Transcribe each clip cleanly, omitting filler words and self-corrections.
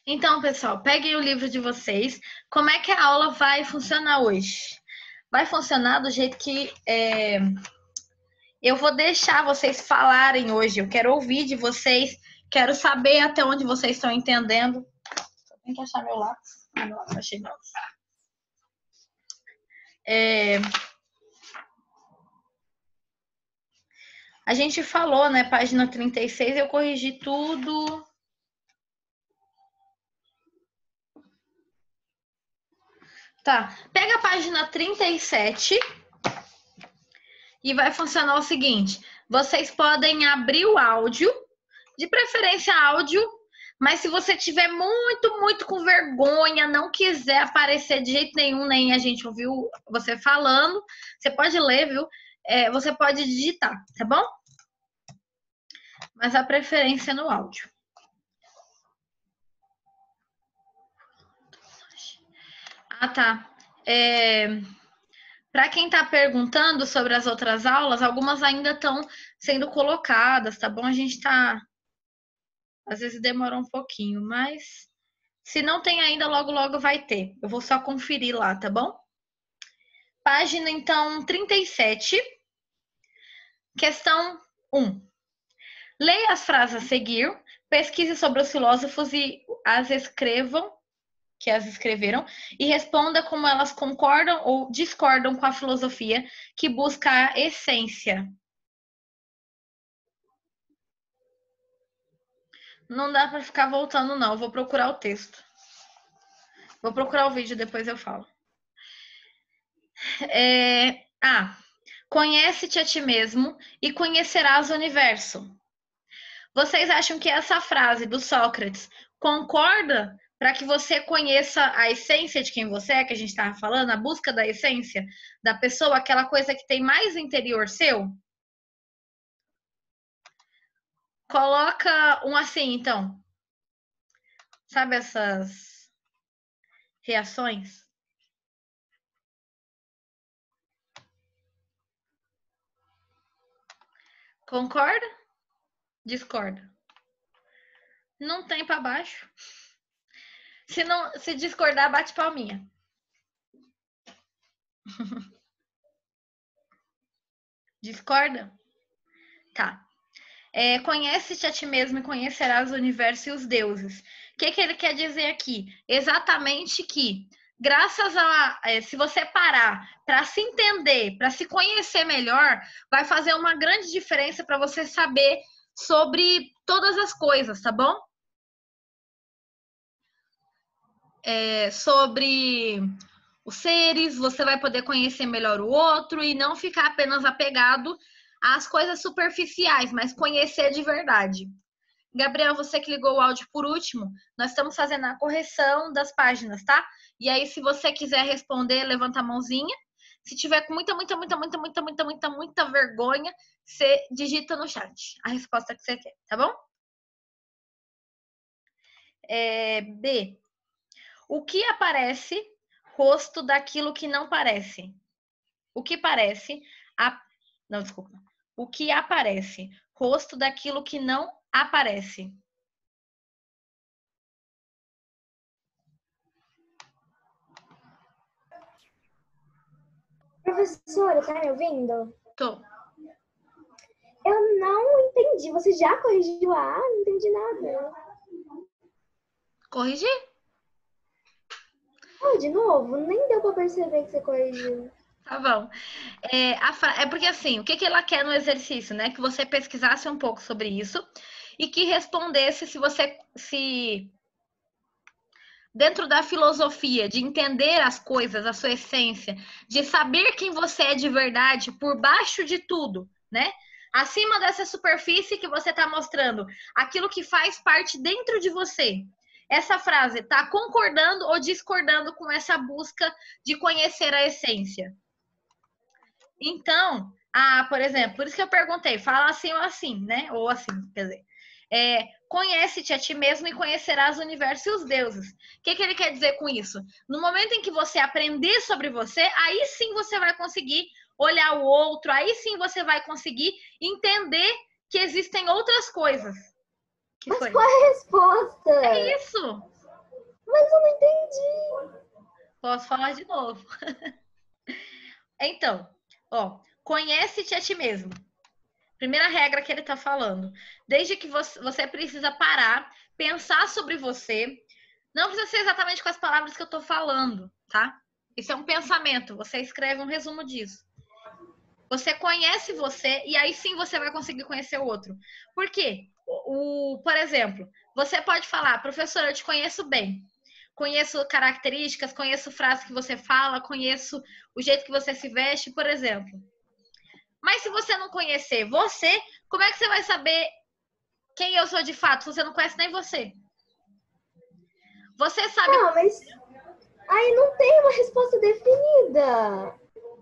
Então, pessoal, peguem o livro de vocês. Como é que a aula vai funcionar hoje? Vai funcionar do jeito que eu vou deixar vocês falarem hoje. Eu quero ouvir de vocês, quero saber até onde vocês estão entendendo. Só tenho que achar meu lápis. Meu lápis, achei meu lápis. A gente falou, né, página 36, eu corrigi tudo. Tá, pega a página 37 e vai funcionar o seguinte: vocês podem abrir o áudio, de preferência áudio, mas se você tiver muito com vergonha, não quiser aparecer de jeito nenhum, nem a gente ouviu você falando, você pode ler, viu? Você pode digitar, tá bom? Mas a preferência é no áudio. Ah, tá. Para quem está perguntando sobre as outras aulas, algumas ainda estão sendo colocadas, tá bom? A gente está. Às vezes demora um pouquinho, mas se não tem ainda, logo vai ter. Eu vou só conferir lá, tá bom? Página, então, 37. Questão 1. Leia as frases a seguir, pesquise sobre os filósofos e que as escreveram, e responda como elas concordam ou discordam com a filosofia que busca a essência. Não dá para ficar voltando, não. Eu vou procurar o texto. Vou procurar o vídeo, depois eu falo. Conhece-te a ti mesmo e conhecerás o universo. Vocês acham que essa frase do Sócrates concorda para que você conheça a essência de quem você é, que a gente estava falando, a busca da essência da pessoa, aquela coisa que tem mais interior seu? Coloca um assim, então. Sabe essas reações? Concorda? Discorda? Não tem para baixo. Se discordar, bate palminha. Discorda? Tá. Conhece-te a ti mesmo e conhecerás o universo e os deuses. O que ele quer dizer aqui? Exatamente que, graças se você parar para se entender, para se conhecer melhor, vai fazer uma grande diferença para você saber sobre todas as coisas, tá bom? Sobre os seres, você vai poder conhecer melhor o outro e não ficar apenas apegado às coisas superficiais, mas conhecer de verdade. Gabriel, você que ligou o áudio por último, nós estamos fazendo a correção das páginas, tá? E aí, se você quiser responder, levanta a mãozinha. Se tiver com muita vergonha, você digita no chat a resposta que você quer, tá bom? B. O que aparece rosto daquilo que não parece? O que parece... Não, desculpa. O que aparece rosto daquilo que não aparece? Professora, tá me ouvindo? Tô. Eu não entendi. Você já corrigiu a A? Não entendi nada. Corrigi? Oh, de novo? Nem deu pra perceber que você corrigiu. Tá bom. É porque assim, o que ela quer no exercício, né? Que você pesquisasse um pouco sobre isso e que respondesse se dentro da filosofia, de entender as coisas, a sua essência, de saber quem você é de verdade por baixo de tudo, né? Acima dessa superfície que você está mostrando, aquilo que faz parte dentro de você. Essa frase está concordando ou discordando com essa busca de conhecer a essência? Então, por exemplo, por isso que eu perguntei, fala assim ou assim, né? Ou assim, quer dizer. Conhece-te a ti mesmo e conhecerás o universo e os deuses. O que ele quer dizer com isso? No momento em que você aprender sobre você, aí sim você vai conseguir olhar o outro, aí sim você vai conseguir entender que existem outras coisas. Mas qual é a resposta? É isso. Posso falar de novo. Então, ó, conhece-te a ti mesmo. Primeira regra que ele está falando. Desde que você precisa parar, pensar sobre você. Não precisa ser exatamente com as palavras que eu estou falando, tá? Isso é um pensamento. Você escreve um resumo disso. Você conhece você e aí sim você vai conseguir conhecer o outro. Por quê? Por exemplo, você pode falar, professor, eu te conheço bem. Conheço características, conheço frases que você fala, conheço o jeito que você se veste, por exemplo. Mas se você não conhecer você, como é que você vai saber quem eu sou de fato? Se você não conhece nem você. Você sabe. Ah, mas aí não tem uma resposta definida.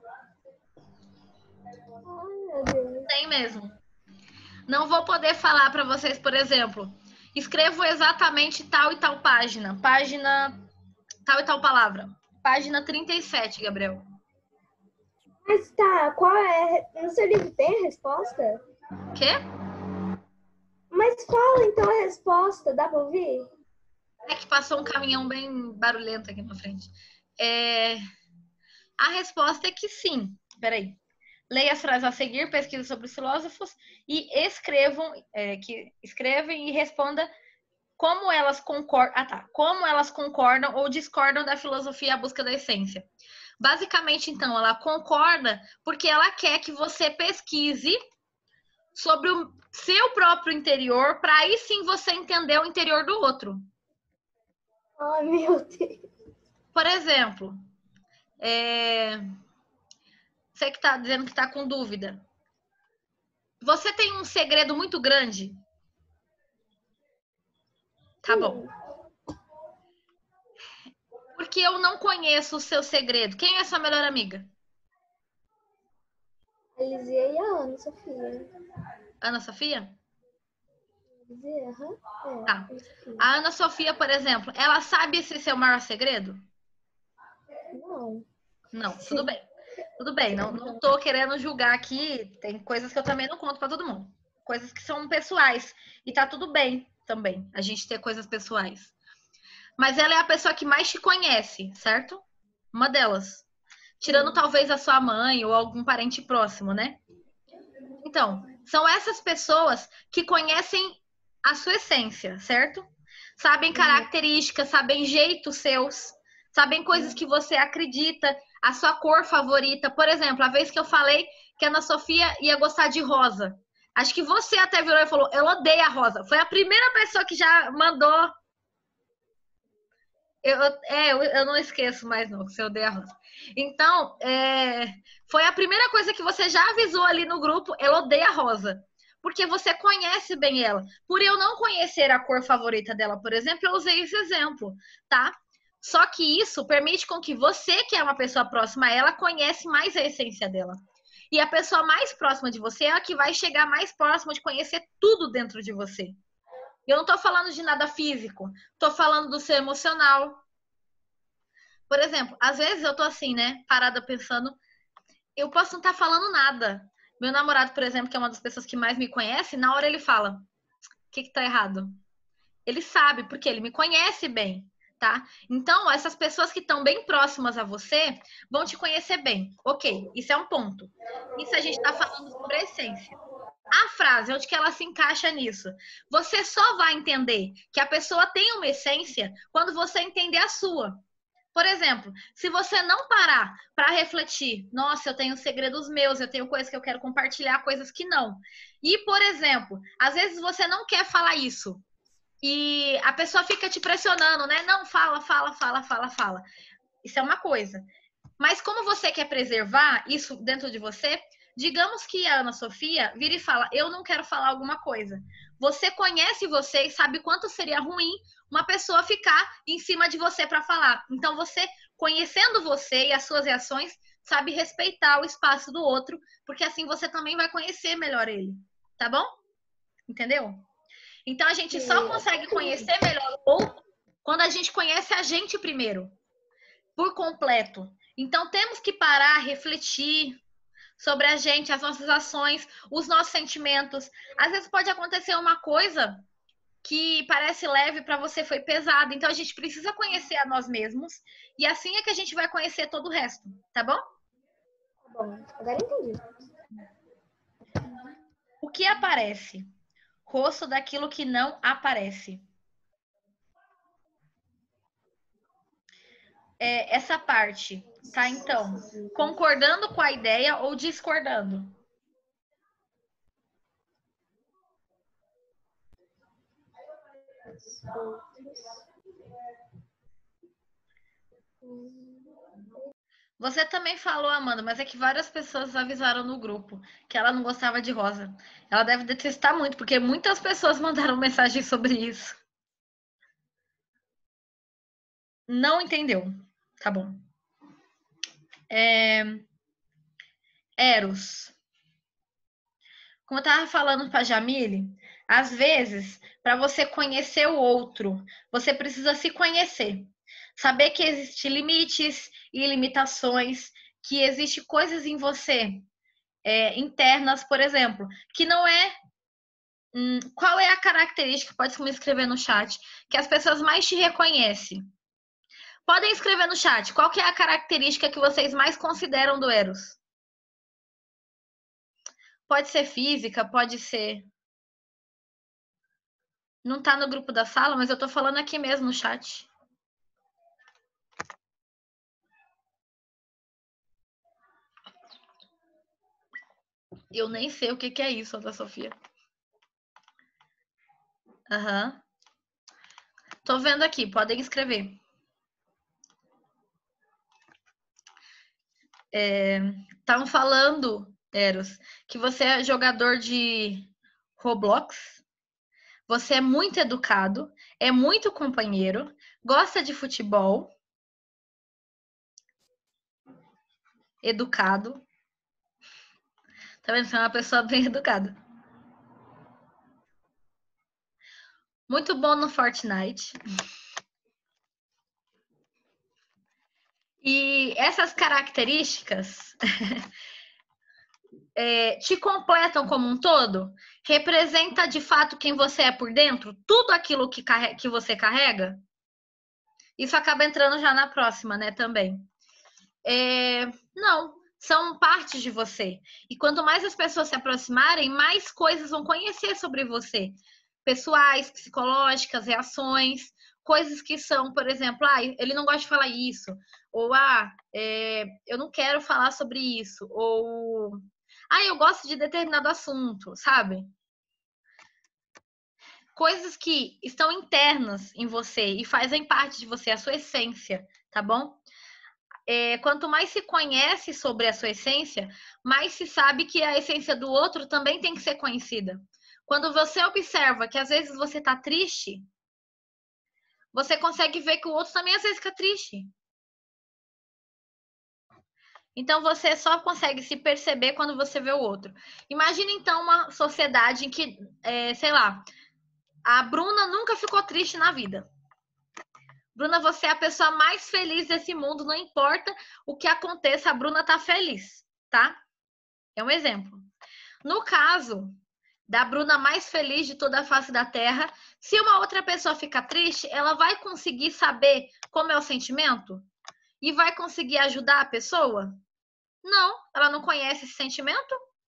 Ai, meu Deus. Tem mesmo. Não vou poder falar para vocês, por exemplo, escrevo exatamente tal e tal página. Página tal e tal palavra. Página 37, Gabriel. Mas tá, qual é? No seu livro tem a resposta? Quê? Mas fala então a resposta, dá pra ouvir? É que passou um caminhão bem barulhento aqui na frente. A resposta é que sim. Peraí. Leia as frases a seguir, pesquise sobre os filósofos e escrevem e responda como elas concordam. Como elas concordam ou discordam da filosofia à busca da essência. Basicamente, então, ela concorda porque ela quer que você pesquise sobre o seu próprio interior, para aí sim você entender o interior do outro. Ai, meu Deus. Por exemplo, você que está dizendo que está com dúvida. Você tem um segredo muito grande? Tá bom. Porque eu não conheço o seu segredo. Quem é sua melhor amiga? A Lizia e a Ana Sofia. Ana Sofia? Lizia, aham. Tá. A Ana Sofia, por exemplo, ela sabe esse seu maior segredo? Não. Não, tudo bem. Tudo bem, não tô querendo julgar aqui. Tem coisas que eu também não conto para todo mundo. Coisas que são pessoais. E tá tudo bem também a gente ter coisas pessoais. Mas ela é a pessoa que mais te conhece, certo? Uma delas. Tirando talvez a sua mãe ou algum parente próximo, né? Então, são essas pessoas que conhecem a sua essência, certo? Sabem características, sabem jeitos seus, sabem coisas que você acredita, a sua cor favorita. Por exemplo, a vez que eu falei que a Ana Sofia ia gostar de rosa. Acho que você até virou e falou, eu odeio a rosa. Foi a primeira pessoa que já mandou. Eu não esqueço mais, não, que você odeia a rosa. Então, foi a primeira coisa que você já avisou ali no grupo, ela odeia a rosa. Porque você conhece bem ela. Por eu não conhecer a cor favorita dela, por exemplo, eu usei esse exemplo, tá? Só que isso permite com que você, que é uma pessoa próxima a ela, conhece mais a essência dela. E a pessoa mais próxima de você é a que vai chegar mais próxima de conhecer tudo dentro de você. Eu não tô falando de nada físico, tô falando do seu emocional. Por exemplo, às vezes eu tô assim, né, parada pensando, eu posso não estar falando nada. Meu namorado, por exemplo, que é uma das pessoas que mais me conhece, na hora ele fala: o que tá errado? Ele sabe, porque ele me conhece bem, tá? Então, essas pessoas que estão bem próximas a você vão te conhecer bem. Ok, isso é um ponto. Isso a gente tá falando sobre a essência. A frase, onde que ela se encaixa nisso? Você só vai entender que a pessoa tem uma essência quando você entender a sua. Por exemplo, se você não parar para refletir, nossa, eu tenho segredos meus, eu tenho coisas que eu quero compartilhar, coisas que não. E, por exemplo, às vezes você não quer falar isso e a pessoa fica te pressionando, né? Não, fala, fala, fala, fala, fala. Isso é uma coisa. Mas como você quer preservar isso dentro de você, digamos que a Ana Sofia vira e fala, eu não quero falar alguma coisa. Você conhece você e sabe quanto seria ruim uma pessoa ficar em cima de você para falar. Então você, conhecendo você e as suas reações, sabe respeitar o espaço do outro, porque assim você também vai conhecer melhor ele. Tá bom? Entendeu? Então a gente só consegue conhecer melhor o outro quando a gente conhece a gente primeiro, por completo. Então temos que parar, refletir sobre a gente, as nossas ações, os nossos sentimentos. Às vezes pode acontecer uma coisa que parece leve para você foi pesado. Então a gente precisa conhecer a nós mesmos e assim é que a gente vai conhecer todo o resto, tá bom? Tá bom, agora entendi. O que aparece? Rosto daquilo que não aparece. Essa parte, tá? Então, concordando com a ideia ou discordando? Você também falou, Amanda, mas é que várias pessoas avisaram no grupo que ela não gostava de rosa. Ela deve detestar muito, porque muitas pessoas mandaram mensagem sobre isso. Não entendeu. Tá bom. Eros. Como eu tava falando para Jamile, às vezes, para você conhecer o outro, você precisa se conhecer. Saber que existem limites e limitações, que existem coisas em você internas, por exemplo, que não é. Qual é a característica, pode me escrever no chat, que as pessoas mais te reconhecem? Podem escrever no chat, qual que é a característica que vocês mais consideram do Eros? Pode ser física, pode ser. Não tá no grupo da sala, mas eu tô falando aqui mesmo no chat. Eu nem sei o que é isso, da Sofia. Aham. Tô vendo aqui, podem escrever. Estavam falando, Eros, que você é jogador de Roblox. Você é muito educado, é muito companheiro, gosta de futebol, educado. Tá vendo? Você é uma pessoa bem educada. Muito bom no Fortnite. E essas características te completam como um todo? Representa de fato quem você é por dentro? Tudo aquilo que você carrega? Isso acaba entrando já na próxima, né, também. Não, são partes de você. E quanto mais as pessoas se aproximarem, mais coisas vão conhecer sobre você. Pessoais, psicológicas, reações, coisas que são, por exemplo, ele não gosta de falar isso. Ou, eu não quero falar sobre isso. Ou, eu gosto de determinado assunto, sabe? Coisas que estão internas em você e fazem parte de você, a sua essência, tá bom? Quanto mais se conhece sobre a sua essência, mais se sabe que a essência do outro também tem que ser conhecida. Quando você observa que às vezes você tá triste, você consegue ver que o outro também às vezes fica triste. Então você só consegue se perceber quando você vê o outro. Imagina então uma sociedade em que, sei lá, a Bruna nunca ficou triste na vida. Bruna, você é a pessoa mais feliz desse mundo, não importa o que aconteça, a Bruna tá feliz, tá? É um exemplo. No caso da Bruna mais feliz de toda a face da Terra, se uma outra pessoa ficar triste, ela vai conseguir saber como é o sentimento? E vai conseguir ajudar a pessoa? Não, ela não conhece esse sentimento.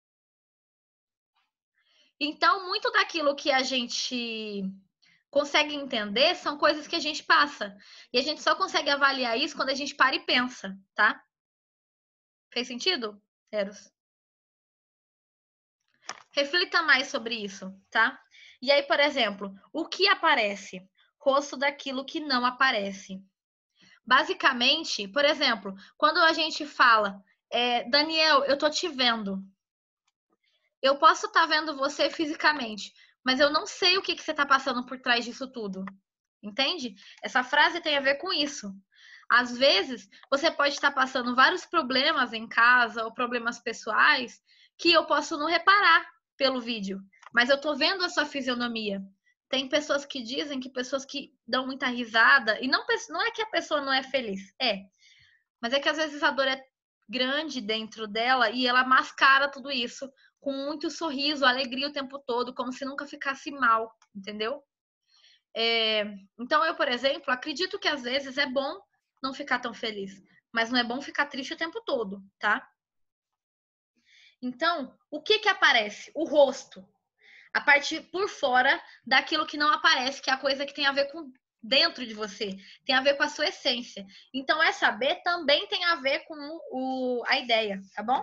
Então, muito daquilo que a gente consegue entender são coisas que a gente passa. E a gente só consegue avaliar isso quando a gente para e pensa, tá? Fez sentido, Eros? Reflita mais sobre isso, tá? E aí, por exemplo, o que aparece? Rosto daquilo que não aparece. Basicamente, por exemplo, quando a gente fala, Daniel, eu tô te vendo. Eu posso estar vendo você fisicamente, mas eu não sei o que você está passando por trás disso tudo. Entende? Essa frase tem a ver com isso. Às vezes, você pode estar passando vários problemas em casa ou problemas pessoais que eu posso não reparar pelo vídeo, mas eu tô vendo a sua fisionomia. Tem pessoas que dizem que pessoas que dão muita risada, e não é que a pessoa não é feliz, mas é que às vezes a dor é grande dentro dela e ela mascara tudo isso com muito sorriso, alegria o tempo todo, como se nunca ficasse mal, entendeu? Então, eu, por exemplo, acredito que às vezes é bom não ficar tão feliz, mas não é bom ficar triste o tempo todo, tá? Então, o que que aparece? O rosto. A parte por fora daquilo que não aparece, que é a coisa que tem a ver com dentro de você, tem a ver com a sua essência. Então, essa B também tem a ver com a ideia, tá bom?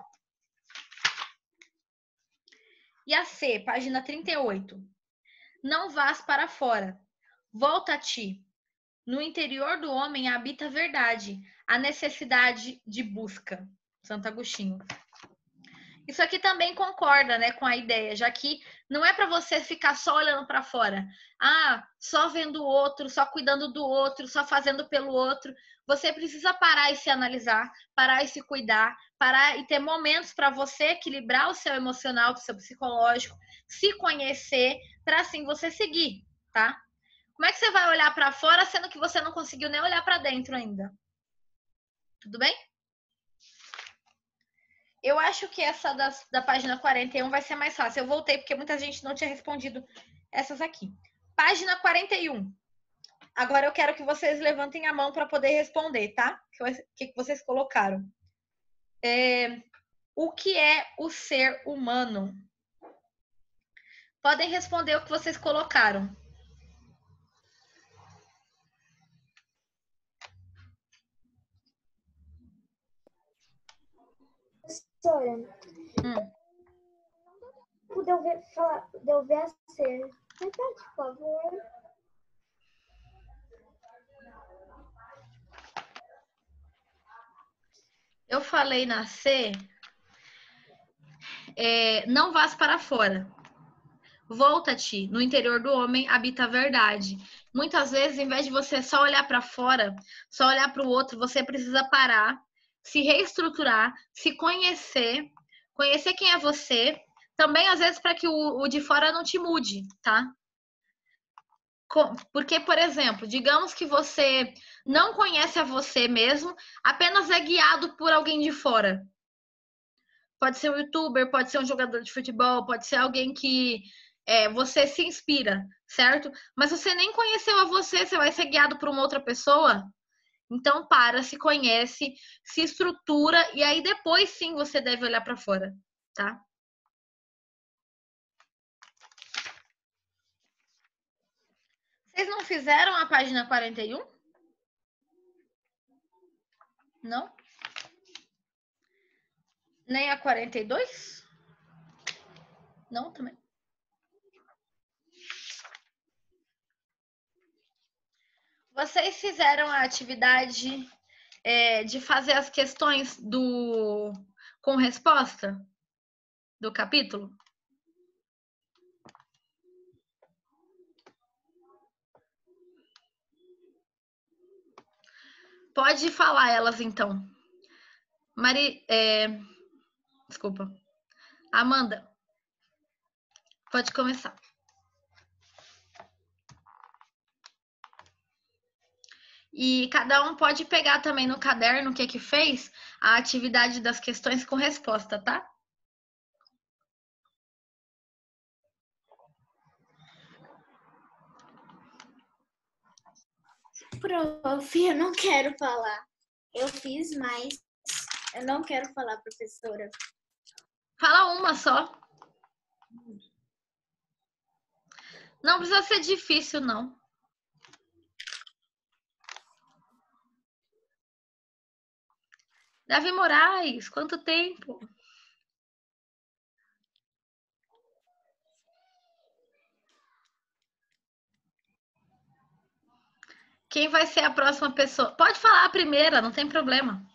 E a C, página 38. Não vás para fora, volta a ti. No interior do homem habita a verdade, a necessidade de busca. Santo Agostinho. Isso aqui também concorda, né, com a ideia, já que não é para você ficar só olhando para fora. Ah, só vendo o outro, só cuidando do outro, só fazendo pelo outro. Você precisa parar e se analisar, parar e se cuidar, parar e ter momentos para você equilibrar o seu emocional, o seu psicológico, se conhecer, para assim você seguir, tá? Como é que você vai olhar para fora sendo que você não conseguiu nem olhar para dentro ainda? Tudo bem? Eu acho que essa da página 41 vai ser mais fácil. Eu voltei porque muita gente não tinha respondido essas aqui. Página 41. Agora eu quero que vocês levantem a mão para poder responder, tá? O que vocês colocaram? O que é o ser humano? Podem responder o que vocês colocaram. Professora, de eu ver a ser. Repete, por favor. Eu falei na C, não vás para fora. Volta-te, no interior do homem habita a verdade. Muitas vezes, em vez de você só olhar para fora, só olhar para o outro, você precisa parar, se reestruturar, se conhecer, conhecer quem é você, também às vezes para que o de fora não te mude, tá? Porque, por exemplo, digamos que você não conhece a você mesmo, apenas é guiado por alguém de fora. Pode ser um youtuber, pode ser um jogador de futebol, pode ser alguém que você se inspira, certo? Mas você nem conheceu a você, você vai ser guiado por uma outra pessoa? Então, se conhece, se estrutura e aí depois sim você deve olhar para fora, tá? Vocês não fizeram a página 41? Não? Nem a 42? Não, também. Vocês fizeram a atividade de fazer as questões com resposta do capítulo? Pode falar elas então. Desculpa. Amanda, pode começar. E cada um pode pegar também no caderno o que fez a atividade das questões com resposta, tá? Prof, eu não quero falar. Eu fiz, mas eu não quero falar, professora. Fala uma só. Não precisa ser difícil, não. Davi Moraes, quanto tempo? Quem vai ser a próxima pessoa? Pode falar a primeira, não tem problema.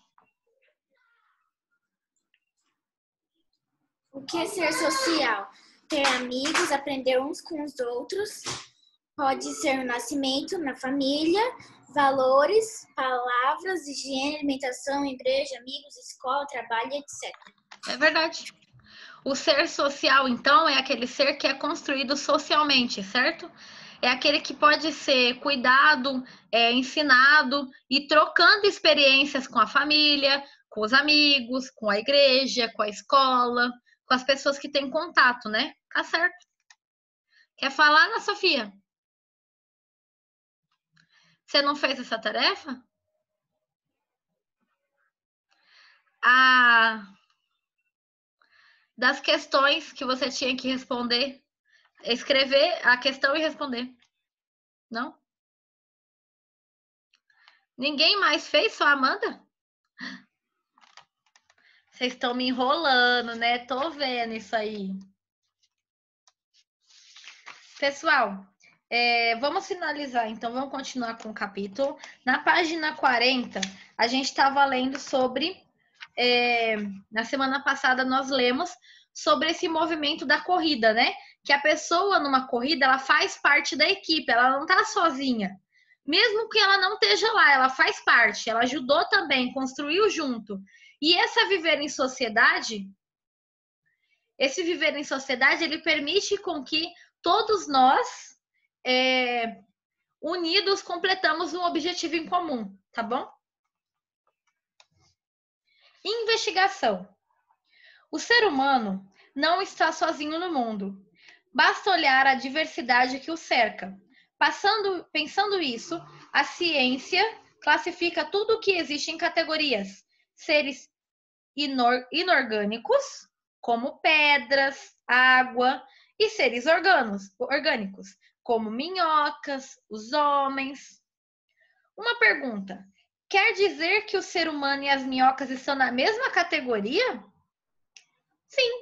O que é ser social? Ter amigos, aprender uns com os outros. Pode ser no nascimento, na família, valores, palavras, higiene, alimentação, igreja, amigos, escola, trabalho, etc. É verdade. O ser social, então, é aquele ser que é construído socialmente, certo? É aquele que pode ser cuidado, ensinado e trocando experiências com a família, com os amigos, com a igreja, com a escola, com as pessoas que têm contato, né? Tá certo. Quer falar, Ana Sofia? Você não fez essa tarefa? Das questões que você tinha que responder, escrever a questão e responder. Não? Ninguém mais fez, só a Amanda? Vocês estão me enrolando, né? Tô vendo isso aí. Pessoal, vamos finalizar, então vamos continuar com o capítulo. Na página 40, a gente estava lendo sobre... na semana passada nós lemos sobre esse movimento da corrida, né? Que a pessoa numa corrida, ela faz parte da equipe, ela não tá sozinha. Mesmo que ela não esteja lá, ela faz parte, ela ajudou também, construiu junto. E esse viver em sociedade, ele permite com que todos nós, unidos, completamos um objetivo em comum, tá bom? Investigação. O ser humano não está sozinho no mundo. Basta olhar a diversidade que o cerca. Pensando isso, a ciência classifica tudo o que existe em categorias: seres inorgânicos, como pedras, água, e seres orgânicos, como minhocas, os homens. Uma pergunta: quer dizer que o ser humano e as minhocas estão na mesma categoria? Sim.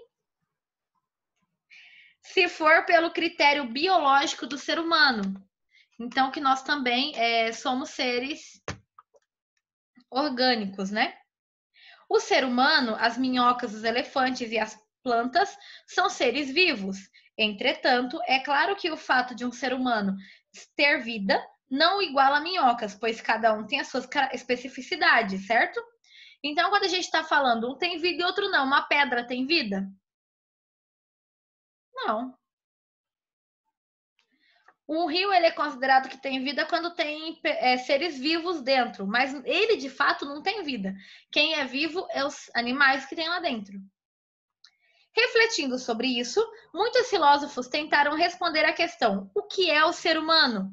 Se for pelo critério biológico do ser humano. Então, que nós também somos seres orgânicos, né? O ser humano, as minhocas, os elefantes e as plantas são seres vivos. Entretanto, é claro que o fato de um ser humano ter vida não iguala a minhocas, pois cada um tem as suas especificidades, certo? Então, quando a gente está falando um tem vida e outro não, uma pedra tem vida? Não. Um rio ele é considerado que tem vida quando tem seres vivos dentro, mas ele de fato não tem vida. Quem é vivo é os animais que tem lá dentro. Refletindo sobre isso, muitos filósofos tentaram responder a questão: o que é o ser humano?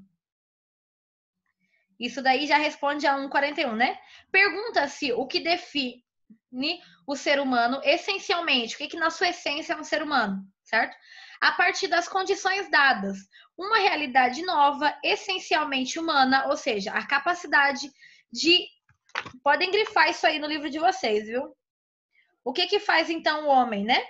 Isso daí já responde a 141, né? Pergunta-se o que define o ser humano essencialmente, o que na sua essência é um ser humano, certo? A partir das condições dadas, uma realidade nova, essencialmente humana, ou seja, a capacidade de... Podem grifar isso aí no livro de vocês, viu? O que faz então o homem, né?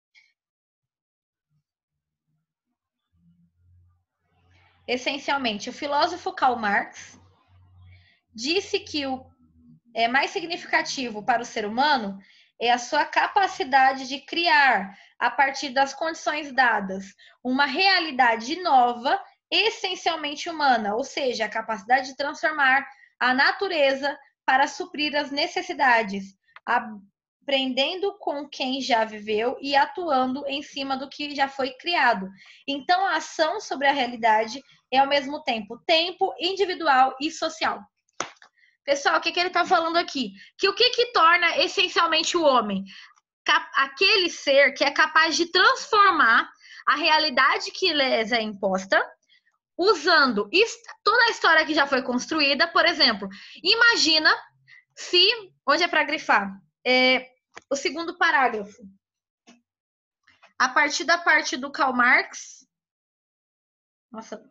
Essencialmente, o filósofo Karl Marx disse que o mais significativo para o ser humano é a sua capacidade de criar, a partir das condições dadas, uma realidade nova, essencialmente humana, ou seja, a capacidade de transformar a natureza para suprir as necessidades, aprendendo com quem já viveu e atuando em cima do que já foi criado. Então, a ação sobre a realidade é, ao mesmo tempo, individual e social. Pessoal, o que ele está falando aqui? Que o que torna essencialmente o homem? Aquele ser que é capaz de transformar a realidade que lhes é imposta, usando toda a história que já foi construída. Por exemplo, imagina se... Onde é para grifar? O segundo parágrafo. A partir da parte do Karl Marx... Nossa.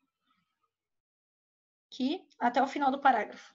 Aqui, até o final do parágrafo.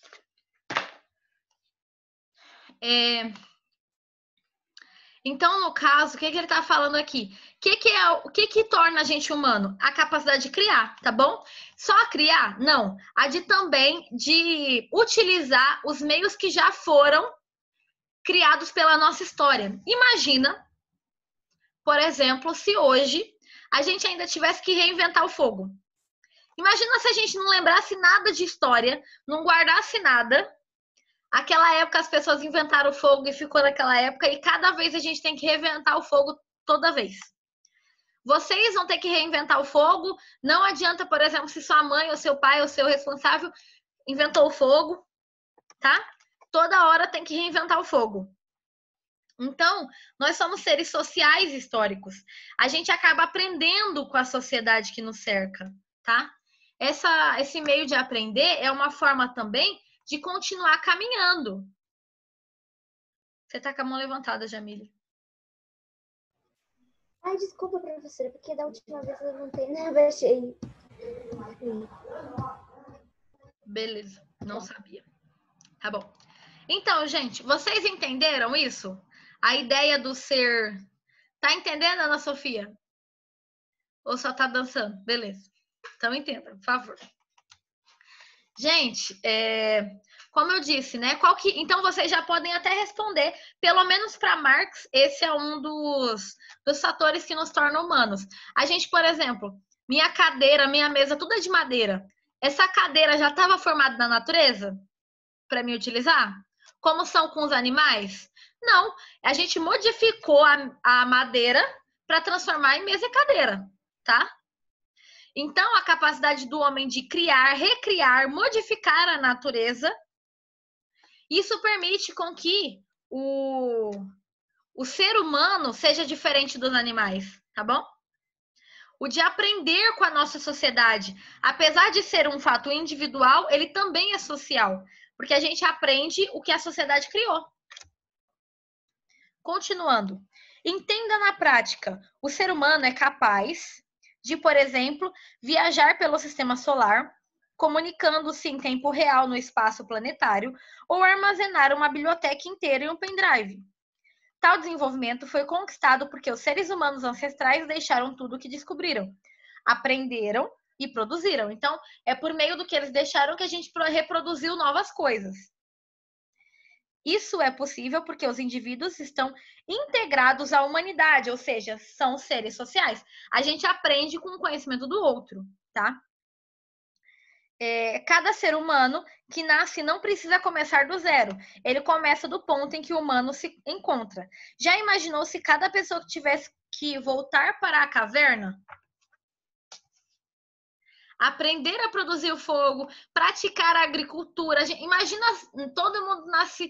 Então, no caso, o que ele está falando aqui? O que torna a gente humano? A capacidade de criar, tá bom? Só criar? Não. A de também de utilizar os meios que já foram criados pela nossa história. Imagina, por exemplo, se hoje a gente ainda tivesse que reinventar o fogo. Imagina se a gente não lembrasse nada de história, não guardasse nada. Aquela época as pessoas inventaram o fogo e ficou naquela época, e cada vez a gente tem que reinventar o fogo toda vez. Vocês vão ter que reinventar o fogo. Não adianta, por exemplo, se sua mãe ou seu pai ou seu responsável inventou o fogo, tá? Toda hora tem que reinventar o fogo. Então, nós somos seres sociais históricos. A gente acaba aprendendo com a sociedade que nos cerca, tá? esse meio de aprender é uma forma também de continuar caminhando. Você tá com a mão levantada, Jamile. Ai, desculpa, professora, porque da última vez eu levantei, né? Eu achei. Beleza, não sabia. Tá bom. Então, gente, vocês entenderam isso? A ideia do ser... Tá entendendo, Ana Sofia? Ou só tá dançando? Beleza. Então, entenda, por favor. Gente, como eu disse, né? Então, vocês já podem até responder. Pelo menos para Marx, esse é um dos fatores que nos tornam humanos. A gente, por exemplo, minha cadeira, minha mesa, tudo é de madeira. Essa cadeira já estava formada na natureza para me utilizar? Como são com os animais? Não. A gente modificou a madeira para transformar em mesa e cadeira, tá? Então, a capacidade do homem de criar, recriar, modificar a natureza, isso permite com que o ser humano seja diferente dos animais, tá bom? O de aprender com a nossa sociedade, apesar de ser um fato individual, ele também é social, porque a gente aprende o que a sociedade criou. Continuando. Entenda na prática, o ser humano é capaz de, por exemplo, viajar pelo sistema solar, comunicando-se em tempo real no espaço planetário, ou armazenar uma biblioteca inteira em um pendrive. Tal desenvolvimento foi conquistado porque os seres humanos ancestrais deixaram tudo o que descobriram, aprenderam e produziram. Então, é por meio do que eles deixaram que a gente reproduziu novas coisas. Isso é possível porque os indivíduos estão integrados à humanidade, ou seja, são seres sociais. A gente aprende com o conhecimento do outro, tá? Cada ser humano que nasce não precisa começar do zero. Ele começa do ponto em que o humano se encontra. Já imaginou se cada pessoa que tivesse que voltar para a caverna? Aprender a produzir o fogo, praticar a agricultura. Imagina, todo mundo nasce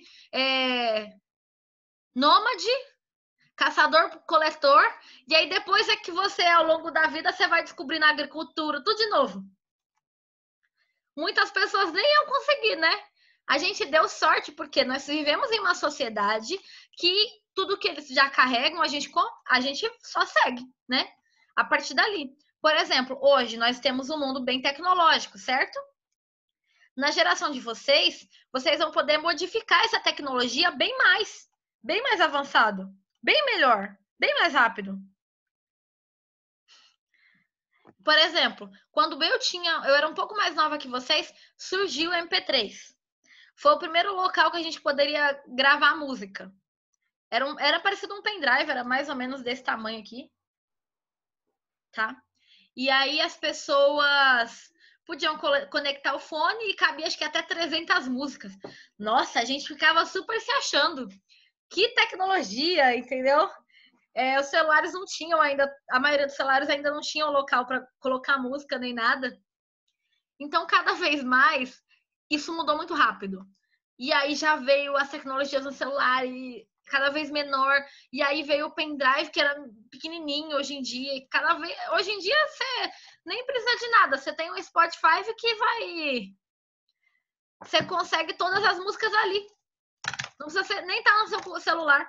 nômade, caçador-coletor, e aí depois é que você, ao longo da vida, você vai descobrindo a agricultura, tudo de novo. Muitas pessoas nem iam conseguir, né? A gente deu sorte porque nós vivemos em uma sociedade que tudo que eles já carregam, a gente só segue, né? A partir dali. Por exemplo, hoje nós temos um mundo bem tecnológico, certo? Na geração de vocês vão poder modificar essa tecnologia bem mais avançado, bem melhor, bem mais rápido. Por exemplo, quando eu era um pouco mais nova que vocês, surgiu o MP3. Foi o primeiro local que a gente poderia gravar música. Era parecido um pendrive, era mais ou menos desse tamanho aqui. Tá? E aí as pessoas podiam conectar o fone e cabia acho que até 300 músicas. Nossa, a gente ficava super se achando. Que tecnologia, entendeu? Os celulares não tinham ainda, a maioria dos celulares ainda não tinham local para colocar música nem nada. Então, cada vez mais, isso mudou muito rápido. E aí já veio as tecnologias no celular e cada vez menor. E aí veio o pendrive, que era pequenininho hoje em dia. E hoje em dia, você nem precisa de nada. Você tem um Spotify que você consegue todas as músicas ali. Não precisa nem estar no seu celular.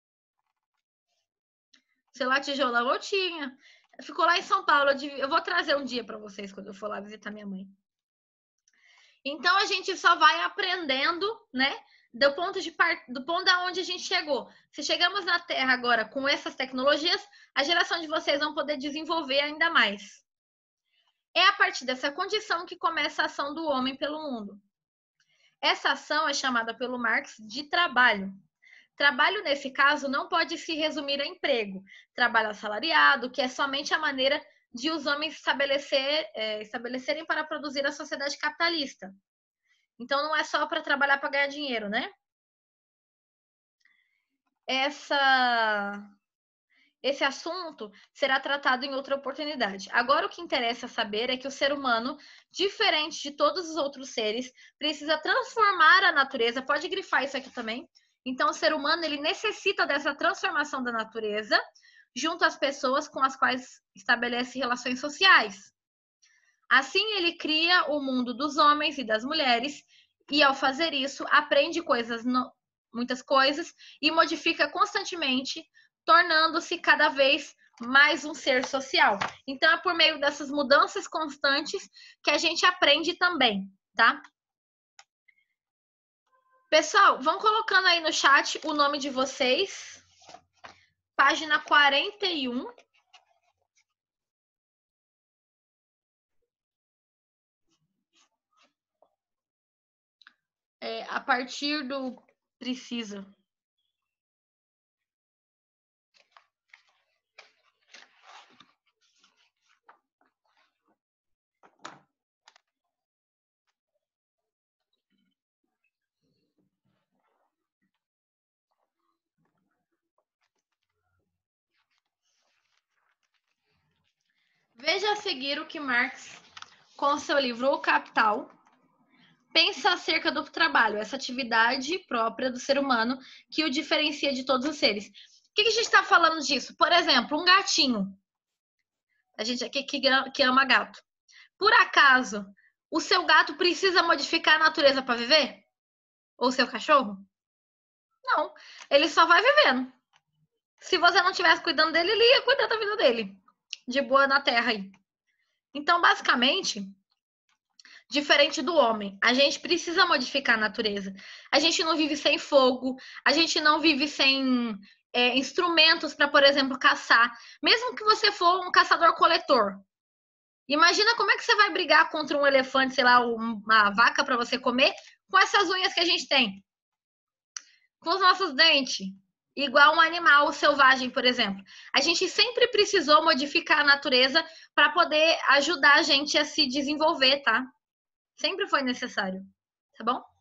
Sei lá, tijolão eu tinha. Ficou lá em São Paulo. Eu vou trazer um dia para vocês quando eu for lá visitar minha mãe. Então a gente só vai aprendendo, né? Do ponto da onde a gente chegou. Se chegamos na Terra agora com essas tecnologias, a geração de vocês vão poder desenvolver ainda mais. É a partir dessa condição que começa a ação do homem pelo mundo. Essa ação é chamada pelo Marx de trabalho. Trabalho, nesse caso, não pode se resumir a emprego. Trabalho assalariado, que é somente a maneira de os homens estabelecerem para produzir a sociedade capitalista. Então, não é só para trabalhar para ganhar dinheiro, né? Esse assunto será tratado em outra oportunidade. Agora, o que interessa saber é que o ser humano, diferente de todos os outros seres, precisa transformar a natureza. Pode grifar isso aqui também. Então, o ser humano, ele necessita dessa transformação da natureza junto às pessoas com as quais estabelece relações sociais. Assim, ele cria o mundo dos homens e das mulheres, e ao fazer isso, aprende muitas coisas e modifica constantemente, tornando-se cada vez mais um ser social. Então, é por meio dessas mudanças constantes que a gente aprende também, tá? Pessoal, vão colocando aí no chat o nome de vocês. Página 41. A partir do precisa. Veja a seguir o que Marx, com seu livro O Capital, pensa acerca do trabalho, essa atividade própria do ser humano que o diferencia de todos os seres. O que a gente está falando disso? Por exemplo, um gatinho. A gente aqui que ama gato. Por acaso, o seu gato precisa modificar a natureza para viver? Ou seu cachorro? Não. Ele só vai vivendo. Se você não estivesse cuidando dele, ele ia cuidar da vida dele. De boa na terra aí. Então, basicamente, diferente do homem, a gente precisa modificar a natureza. A gente não vive sem fogo, a gente não vive sem instrumentos para, por exemplo, caçar. Mesmo que você for um caçador-coletor. Imagina como é que você vai brigar contra um elefante, sei lá, uma vaca para você comer, com essas unhas que a gente tem. Com os nossos dentes. Igual um animal selvagem, por exemplo. A gente sempre precisou modificar a natureza para poder ajudar a gente a se desenvolver, tá? Sempre foi necessário, tá bom?